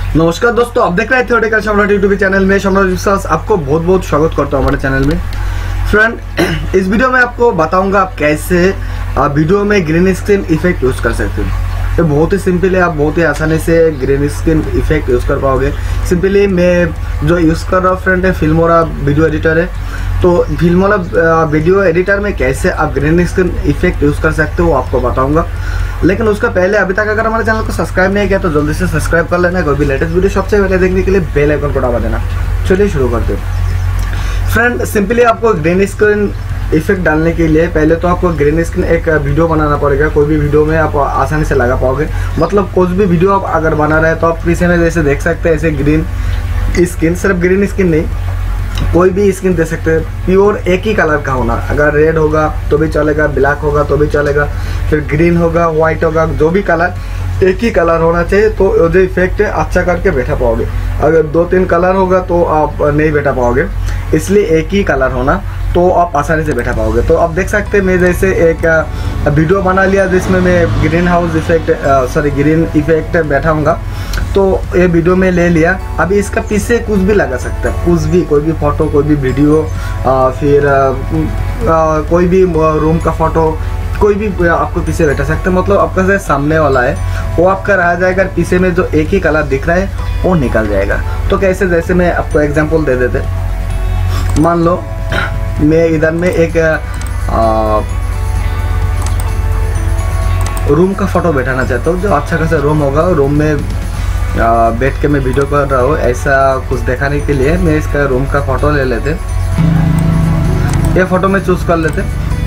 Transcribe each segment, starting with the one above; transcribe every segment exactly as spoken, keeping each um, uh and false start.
नमस्कार दोस्तों, आप देख रहे हैं थियोरेटिकल सम्राट यूट्यूब चैनल में। सम्राट विश्वास आपको बहुत बहुत स्वागत करता हूं हमारे चैनल में। फ्रेंड, इस वीडियो में आपको बताऊंगा आप कैसे आप वीडियो में ग्रीन स्क्रीन इफेक्ट यूज कर सकते हैं। ये बहुत ही सिंपल है, आप बहुत ही आसानी से ग्रीन स्क्रीन इफेक्ट यूज कर पाओगे। सिंपली मैं जो यूज कर रहा हूँ फ्रेंड है फिल्मोरा वीडियो एडिटर है। तो फिल्मोरा वीडियो एडिटर में कैसे आप ग्रीन स्क्रीन इफेक्ट यूज कर सकते हो वो आपको बताऊंगा। लेकिन उसका पहले अभी तक अगर हमारे चैनल को सब्सक्राइब नहीं किया तो जल्दी से सब्सक्राइब कर लेना। कोई भी लेटेस्ट वीडियो सबसे पहले देखने के लिए बेल आइकन को दबा देना। चलिए शुरू करते हैं। फ्रेंड, सिंपली आपको ग्रीन स्क्रीन इफेक्ट डालने के लिए पहले तो आपको ग्रीन स्क्रीन एक वीडियो बनाना पड़ेगा। कोई भी वीडियो में आप आसानी से लगा पाओगे। मतलब कोई भी वीडियो आप अगर बना रहे हैं तो आप पीछे में जैसे देख सकते हैं ऐसे ग्रीन स्क्रीन, सिर्फ ग्रीन स्क्रीन नहीं कोई भी स्किन दे सकते हैं। प्योर एक ही कलर का होना, अगर रेड होगा तो भी चलेगा, ब्लैक होगा तो भी चलेगा, फिर ग्रीन होगा, व्हाइट होगा, जो भी कलर एक ही कलर होना चाहिए। तो जो इफेक्ट है अच्छा करके बैठा पाओगे। अगर दो तीन कलर होगा तो आप नहीं बैठा पाओगे, इसलिए एक ही कलर होना तो आप आसानी से बैठा पाओगे। तो आप देख सकते हैं मैं जैसे एक वीडियो बना लिया जिसमें मैं green house effect sorry green effect बैठाऊंगा। तो ये वीडियो में ले लिया। अभी इसका पीछे कुछ भी लगा सकता है, कुछ भी, कोई भी फोटो, कोई भी वीडियो, आ, फिर आ, आ, कोई भी रूम का फोटो, कोई भी आपको पीछे बैठा सकते हैं। मतलब आपका जो सामने वाला है वो आपका रह जाएगा, पीछे में जो एक ही कलर दिख रहा है वो निकल जाएगा। तो कैसे, जैसे मैं आपको एग्जांपल दे देते। मान लो मैं इधर में एक आ, रूम का फोटो बैठाना चाहता हूँ, जो अच्छा खासा रूम होगा। रूम में बैठ के मैं वीडियो कर रहा हूँ, ऐसा कुछ दिखाने के लिए मैं इसका रूम का फोटो ले लेते। ये फोटो में चूज कर लेते।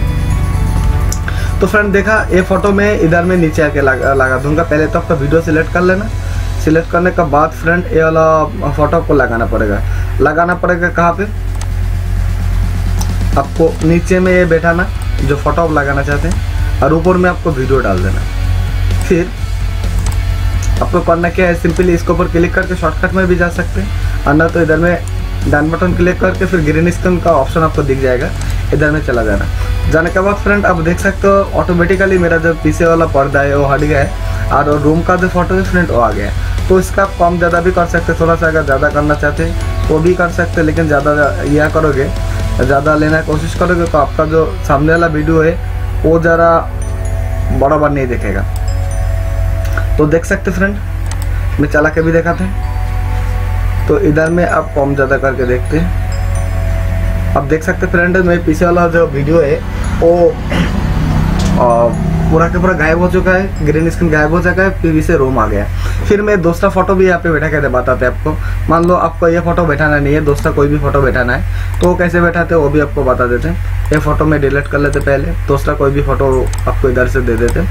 तो फ्रेंड देखा, ये फोटो में इधर में नीचे आके लगा, लगा दूंगा। पहले तो आपका वीडियो सिलेक्ट कर लेना। सिलेक्ट करने के बाद फ्रेंड ये वाला फोटो को लगाना पड़ेगा। लगाना पड़ेगा कहाँ पे? आपको नीचे में ये बैठाना जो फोटो आप लगाना चाहते हैं, और ऊपर में आपको वीडियो डाल देना। फिर आपको करना क्या है, सिंपली इसके ऊपर क्लिक करके शॉर्टकट में भी जा सकते हैं, और ना तो इधर में डाउन बटन क्लिक करके फिर ग्रीन स्क्रीन का ऑप्शन आपको दिख जाएगा, इधर में चला जाना। जाने के बाद फ्रेंड आप देख सकते हो ऑटोमेटिकली मेरा जो पीछे वाला पर्दा है वो हट गया है, और रूम का जो फोटो है फ्रेंड वो आ गया है। तो इसका कम ज़्यादा भी कर सकते, थोड़ा सा अगर ज़्यादा करना चाहते हैं वो भी कर सकते, लेकिन ज़्यादा यह करोगे, ज़्यादा लेना की कोशिश करोगे तो आपका जो सामने वाला वीडियो है वो ज़रा बड़ा बड़ा नहीं दिखेगा। तो देख सकते फ्रेंड, मैं चला के भी दिखाते हैं। तो इधर में आप कम ज़्यादा करके देखते हैं। आप देख सकते फ्रेंड, मेरे पीछे वाला जो वीडियो है वो पूरा के पूरा गायब हो चुका है, ग्रीन स्क्रीन गायब हो चुका है, फिर इसे रूम आ गया। फिर मैं दूसरा फोटो भी यहाँ पे बैठा के बताते हैं आपको। मान लो आपको ये फोटो बैठाना नहीं है, दूसरा कोई भी फोटो बैठाना है तो कैसे बैठाते हैं वो भी आपको बता देते हैं। ये फोटो में डिलीट कर लेते पहले, दूसरा कोई भी फोटो आपको इधर से दे देते।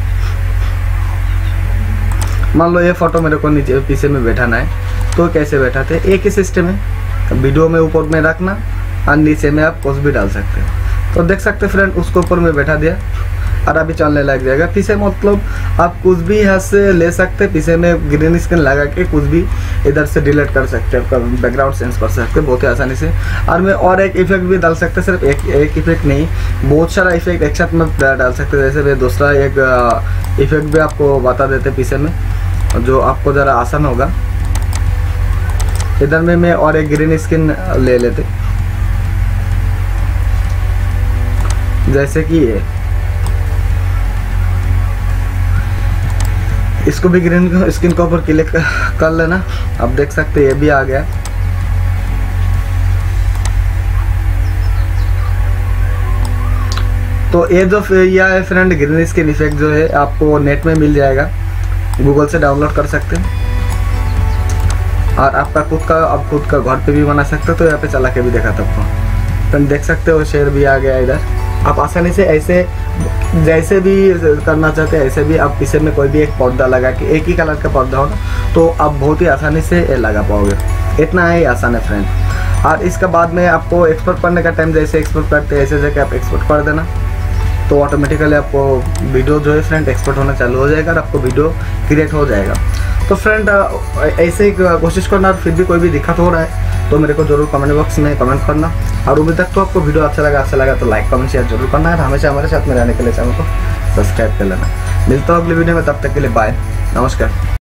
मान लो ये फोटो मेरे को नीचे पीछे में बैठाना है तो कैसे बैठाते हैं, एक ही सिस्टम है। वीडियो में ऊपर में रखना और नीचे में आप कुछ भी डाल सकते हैं। तो देख सकते फ्रेंड, उसको ऊपर में बैठा दिया और अभी चलने लग जाएगा। पीछे मतलब आप कुछ भी यहाँ से ले सकते हैं, पीछे में ग्रीन स्क्रीन लगा के कुछ भी इधर से डिलीट कर सकते हैं, आपका बैकग्राउंड चेंज कर सकते हैं बहुत ही आसानी से। और मैं और एक इफेक्ट भी डाल सकते हैं, सिर्फ एक एक इफेक्ट नहीं, बहुत सारा इफेक्ट एक साथ में डाल सकते हैं। जैसे मैं दूसरा एक इफेक्ट भी आपको बता देते पीछे में, जो आपको ज़रा आसान होगा। इधर में मैं और एक ग्रीन स्क्रीन ले लेते, जैसे कि ये, इसको भी ग्रीन स्क्रीन के ऊपर क्लिक कर लेना। आप देख सकते हैं ये भी आ गया। तो ये जो यह है फ्रेंड ग्रीन स्क्रीन इफेक्ट जो है आपको नेट में मिल जाएगा, गूगल से डाउनलोड कर सकते हैं, और आपका खुद का आप खुद का घर पे भी बना सकते हो। तो यहाँ पे चला के भी देखा था आपको, तो देख सकते हो शेयर भी आ गया इधर। आप आसानी से ऐसे जैसे भी करना चाहते हैं ऐसे भी आप पीछे में कोई भी एक पर्दा लगा के, एक ही कलर का पर्दा हो ना, तो आप बहुत ही आसानी से लगा पाओगे। इतना ही आसान है फ्रेंड। और इसके बाद में आपको एक्सपोर्ट करने का टाइम, जैसे एक्सपोर्ट करते हैं ऐसे जगह आप एक्सपोर्ट कर देना, तो ऑटोमेटिकली आपको वीडियो जो है फ्रेंड एक्सपोर्ट होना चालू हो जाएगा और आपको वीडियो क्रिएट हो जाएगा। तो फ्रेंड ऐसे ही कोशिश करना, फिर भी कोई भी दिक्कत हो रहा है तो मेरे को जरूर कमेंट बॉक्स में कमेंट करना। और अभी तक तो आपको वीडियो अच्छा लगा अच्छा लगा तो लाइक कमेंट शेयर जरूर करना है। हमेशा हमारे साथ में रहने के लिए चैनल को सब्सक्राइब कर लेना। मिलता हूँ अगली वीडियो में, तब तक के लिए बाय, नमस्कार।